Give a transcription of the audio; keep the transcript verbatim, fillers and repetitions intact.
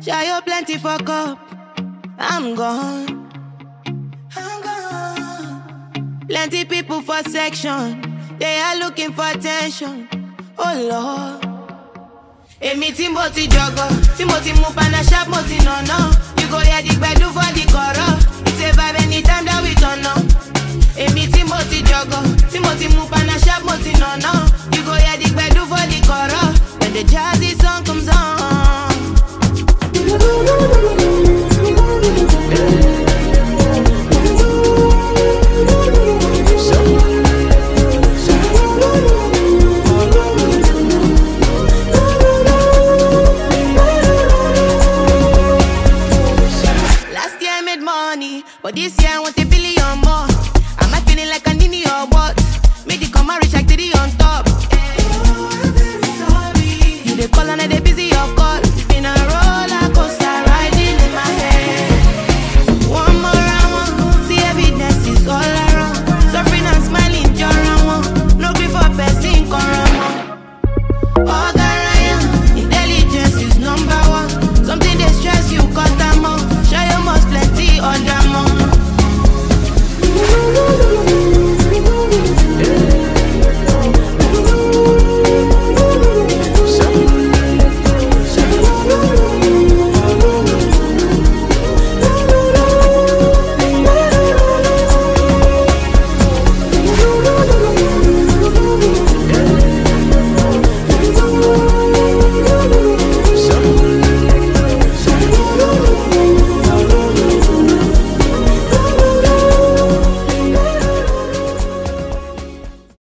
Jayo plenty for cup. I'm gone. I'm gone. Plenty people for section. They are looking for attention. Oh Lord. Emi ti mo ti jogo, ti mo ti move and a sharp mo ti no no. You go hear the gbedu for the chorus. It's a vibe anytime that we turn up. Emi ti mo ti jogo, ti mo ti move and a sharp mo ti no no. You go hear the gbedu for the chorus. When the Jazzy Song comes on. But this year